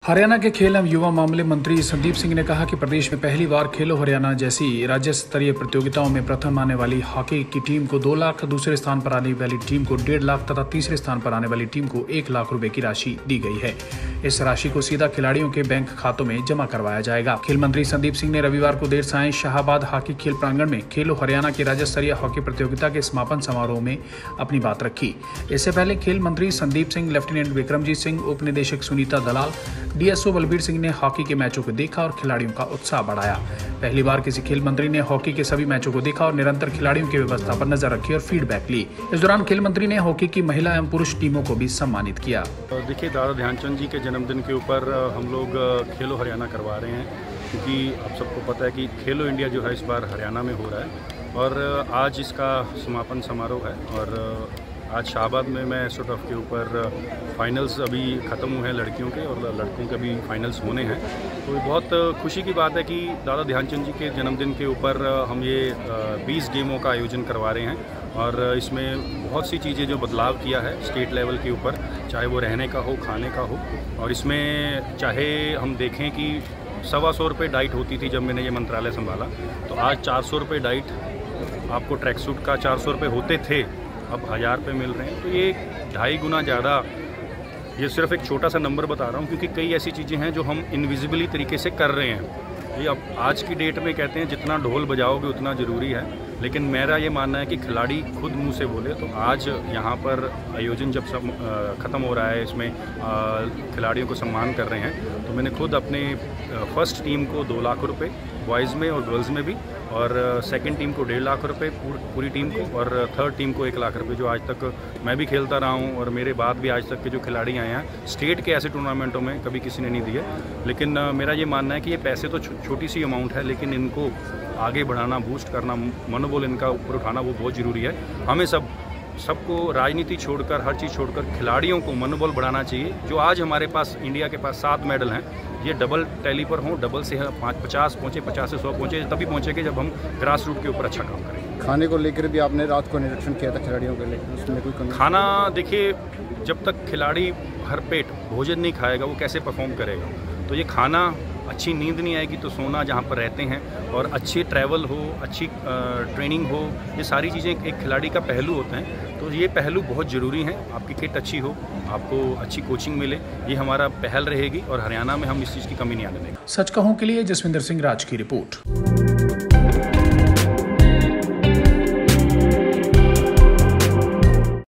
हरियाणा के खेल एवं युवा मामले मंत्री संदीप सिंह ने कहा कि प्रदेश में पहली बार खेलो हरियाणा जैसी राज्य स्तरीय प्रतियोगिताओं में प्रथम आने वाली हॉकी की टीम को 2 लाख, दूसरे स्थान पर आने वाली टीम को 1.5 लाख तथा तीसरे स्थान पर आने वाली टीम को 1 लाख रुपए की राशि दी गई है। इस राशि को सीधा खिलाड़ियों के बैंक खातों में जमा करवाया जाएगा। खेल मंत्री संदीप सिंह ने रविवार को देर सायं शाहाबाद हॉकी खेल प्रांगण में खेलो हरियाणा की राज्य स्तरीय हॉकी प्रतियोगिता के समापन समारोह में अपनी बात रखी। इससे पहले खेल मंत्री संदीप सिंह, लेफ्टिनेंट विक्रमजीत सिंह, उप निदेशक सुनीता दलाल, डीएसओ बलबीर सिंह ने हॉकी के मैचों को देखा और खिलाड़ियों का उत्साह बढ़ाया। पहली बार किसी खेल मंत्री ने हॉकी के सभी मैचों को देखा और निरंतर खिलाड़ियों की व्यवस्था पर नजर रखी और फीडबैक ली। इस दौरान खेल मंत्री ने हॉकी की महिला एवं पुरुष टीमों को भी सम्मानित किया। देखिए, दादा ध्यानचंद जी के जन्मदिन के ऊपर हम लोग खेलो हरियाणा करवा रहे हैं, क्योंकि आप सबको पता है कि खेलो इंडिया जो है इस बार हरियाणा में हो रहा है और आज इसका समापन समारोह है। और आज शाहबाद में मैं एसओ टफ के ऊपर फाइनल्स अभी ख़त्म हुए हैं लड़कियों के, और लड़कों के भी फाइनल्स होने हैं। तो बहुत खुशी की बात है कि दादा ध्यानचंद जी के जन्मदिन के ऊपर हम ये 20 गेमों का आयोजन करवा रहे हैं। और इसमें बहुत सी चीज़ें जो बदलाव किया है स्टेट लेवल के ऊपर, चाहे वो रहने का हो, खाने का हो। और इसमें चाहे हम देखें कि 125 रुपये डाइट होती थी जब मैंने ये मंत्रालय संभाला, तो आज 400 रुपये डाइट आपको ट्रैक सूट का 400 रुपये होते थे, अब 1000 रुपये मिल रहे हैं। तो ये 2.5 गुना ज़्यादा। ये सिर्फ एक छोटा सा नंबर बता रहा हूँ, क्योंकि कई ऐसी चीज़ें हैं जो हम इनविजिबली तरीके से कर रहे हैं। ये अब आज की डेट में कहते हैं जितना ढोल बजाओगे उतना ज़रूरी है, लेकिन मेरा ये मानना है कि खिलाड़ी खुद मुंह से बोले। तो आज यहाँ पर आयोजन जब सब ख़त्म हो रहा है, इसमें खिलाड़ियों को सम्मान कर रहे हैं, तो मैंने खुद अपने फर्स्ट टीम को 2 लाख रुपये बॉयज़ में और गर्ल्स में भी, और सेकंड टीम को 1.5 लाख रुपये पूरी टीम को, और थर्ड टीम को 1 लाख रुपये, जो आज तक मैं भी खेलता रहा हूँ और मेरे बाद भी आज तक के जो खिलाड़ी आए हैं स्टेट के ऐसे टूर्नामेंटों में कभी किसी ने नहीं दिए। लेकिन मेरा ये मानना है कि ये पैसे तो छोटी सी अमाउंट है, लेकिन इनको आगे बढ़ाना, बूस्ट करना, मनोबल इनका ऊपर उठाना वो बहुत ज़रूरी है। हमें सबको राजनीति छोड़कर, हर चीज़ छोड़कर खिलाड़ियों को मनोबल बढ़ाना चाहिए। जो आज हमारे पास इंडिया के पास 7 मेडल हैं, ये डबल टैली पर हों, डबल से 50 पहुँचे, 50 से 100 पहुँचे, तभी पहुँचेंगे जब हम ग्रास रूट के ऊपर अच्छा काम करेंगे। खाने को लेकर भी आपने रात को निरीक्षण किया था खिलाड़ियों के लिए, उसमें कोई कमी? खाना देखिए, जब तक खिलाड़ी भर पेट भोजन नहीं खाएगा वो कैसे परफॉर्म करेगा। तो ये खाना, अच्छी नींद नहीं आएगी तो सोना जहाँ पर रहते हैं, और अच्छी ट्रैवल हो, अच्छी ट्रेनिंग हो, ये सारी चीज़ें एक खिलाड़ी का पहलू होते हैं। तो ये पहलू बहुत ज़रूरी हैं। आपकी किट अच्छी हो, आपको अच्छी कोचिंग मिले, ये हमारा पहल रहेगी और हरियाणा में हम इस चीज़ की कमी नहीं आने देंगे। सच कहूं के लिए जसविंदर सिंह राज की रिपोर्ट।